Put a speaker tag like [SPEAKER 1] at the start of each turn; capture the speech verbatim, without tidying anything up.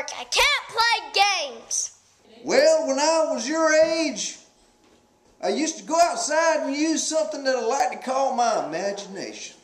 [SPEAKER 1] work. I can't play games.
[SPEAKER 2] Well, when I was your age, I used to go outside and use something that I like to call my imagination.